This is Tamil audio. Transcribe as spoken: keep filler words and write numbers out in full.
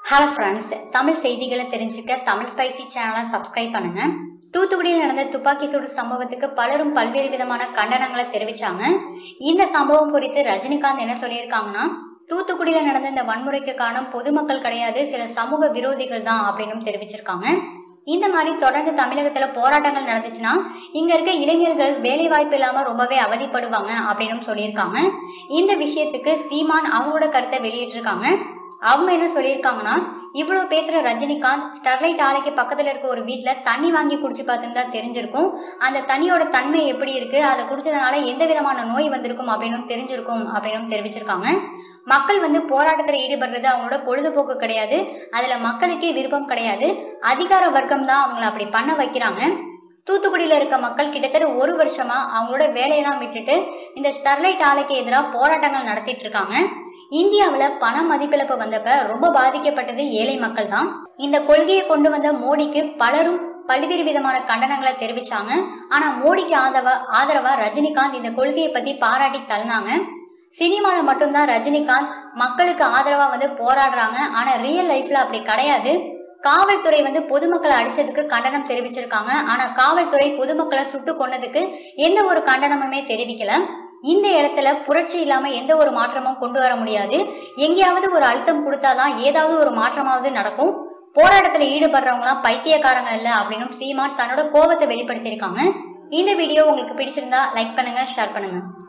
ஹலோ ஃப்ரெண்ட்ஸ், தமிழ் செய்திகளை தெரிஞ்சுக்க தமிழ் ஸ்பைசி சேனலை சப்ஸ்கிரைப் பண்ணுங்க. தூத்துக்குடியில் நடந்த துப்பாக்கி சூடு சம்பவத்துக்கு பலரும் பல்வேறு விதமான கண்டனங்களை தெரிவிச்சாங்க. இந்த சம்பவம் குறித்து ரஜினிகாந்த் என்ன சொல்லியிருக்காங்கன்னா, தூத்துக்குடியில நடந்த இந்த வன்முறைக்கு காரணம் பொதுமக்கள் கிடையாது, சில சமூக விரோதிகள் தான் அப்படின்னு தெரிவிச்சிருக்காங்க. இந்த மாதிரி தொடர்ந்து தமிழகத்துல போராட்டங்கள் நடந்துச்சுன்னா இங்க இருக்க இளைஞர்கள் வேலை வாய்ப்பு இல்லாம ரொம்பவே அவதிப்படுவாங்க அப்படின்னு சொல்லியிருக்காங்க. இந்த விஷயத்துக்கு சீமான் அவங்களோட கருத்தை வெளியிட்டிருக்காங்க. அவங்க என்ன சொல்லியிருக்காங்கன்னா, இவ்வளவு பேசுற ரஜினிகாந்த் ஸ்டெர்லைட் ஆலைக்கு பக்கத்துல இருக்க ஒரு வீட்டுல தண்ணி வாங்கி குடிச்சு பார்த்துருந்தா தெரிஞ்சிருக்கும், அந்த தண்ணியோட தன்மை எப்படி இருக்கு, அதை குடிச்சதுனால எந்த விதமான நோய் வந்திருக்கும் அப்படின்னு தெரிஞ்சிருக்கும் அப்படின்னு தெரிவிச்சிருக்காங்க. மக்கள் வந்து போராட்டத்தில் ஈடுபடுறது அவங்களோட பொழுதுபோக்கு கிடையாது, அதுல மக்களுக்கே விருப்பம் கிடையாது, அதிகார வர்க்கம் தான் அவங்களை அப்படி பண்ண வைக்கிறாங்க. தூத்துக்குடியில இருக்க மக்கள் கிட்டத்தட்ட ஒரு வருஷமா அவங்களோட வேலையெல்லாம் விட்டுட்டு இந்த ஸ்டெர்லைட் ஆலைக்கு எதிராக போராட்டங்கள் நடத்திட்டு இருக்காங்க. இந்தியாவில பண மதிப்பிழப்பு வந்தப்ப ரொம்ப பாதிக்கப்பட்டது ஏழை மக்கள் தான். இந்த கொள்கையை கொண்டு வந்த மோடிக்கு பலரும் பல்வேறு விதமான கண்டனங்களை தெரிவிச்சாங்க. ஆனா மோடிக்கு ஆதரவா ஆதரவா ரஜினிகாந்த் இந்த கொள்கையை பத்தி பாராட்டி தள்ளினாங்க. சினிமால மட்டும்தான் ரஜினிகாந்த் மக்களுக்கு ஆதரவா வந்து போராடுறாங்க, ஆனா ரியல் லைஃப்ல அப்படி கிடையாது. காவல்துறை வந்து பொதுமக்களை அடிச்சதுக்கு கண்டனம் தெரிவிச்சிருக்காங்க, ஆனா காவல்துறை பொதுமக்களை சுட்டு கொன்னதுக்கு எந்த ஒரு கண்டனமுமே தெரிவிக்கல. இந்த இடத்துல புரட்சி இல்லாம எந்த ஒரு மாற்றமும் கொண்டு வர முடியாது. எங்கேயாவது ஒரு அழுத்தம் கொடுத்தாதான் ஏதாவது ஒரு மாற்றமாவது நடக்கும். போராட்டத்துல ஈடுபடுறவங்க எல்லாம் பைத்தியக்காரங்க இல்ல அப்படின்னு சீமான் தன்னோட கோபத்தை வெளிப்படுத்தியிருக்காங்க. இந்த வீடியோ உங்களுக்கு பிடிச்சிருந்தா லைக் பண்ணுங்க, ஷேர் பண்ணுங்க.